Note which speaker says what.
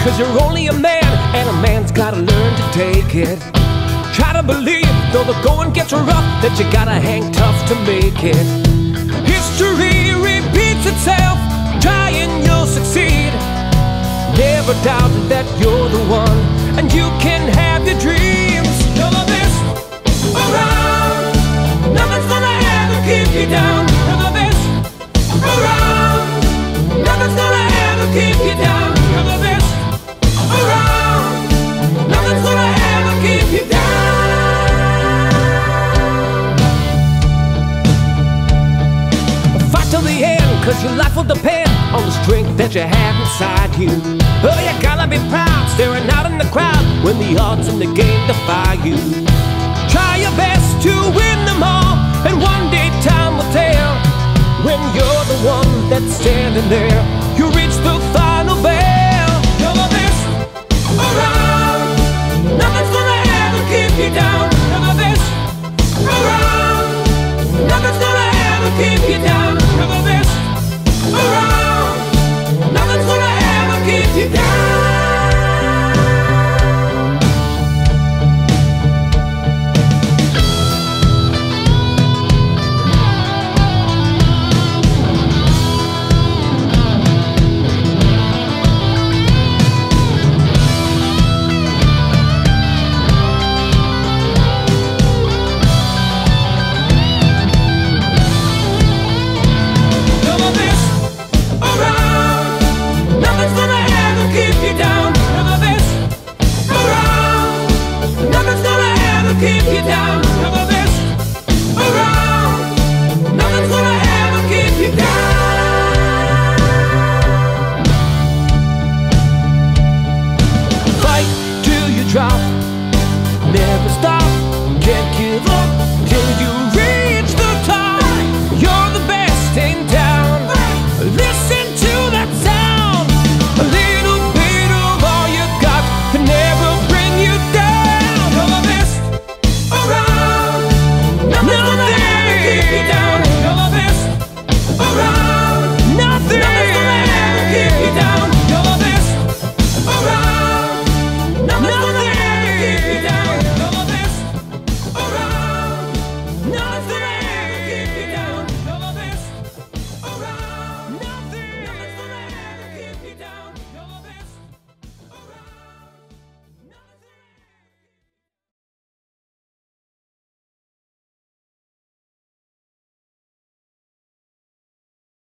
Speaker 1: 'cause you're only a man, and a man's gotta learn to take it. Try to believe, though the going gets rough, that you gotta hang tough to make it. History repeats itself, try and you'll succeed. Never doubt that you're the one, and you can have your dreams. None of this around, nothing's gonna ever keep you down. None of this around, nothing's gonna ever keep you down. None of this around, nothing's gonna ever keep you down. Fight till the end, 'cause your life will depend on the strength that you have inside you. Oh, you gotta be proud, staring out in the crowd when the odds in the game defy you. Try your best to win them all, and one day time will tell. When you're the one that's standing there, you reach the final bell. None of this around, nothing's gonna ever keep you down. None of this around, nothing's gonna ever keep you down.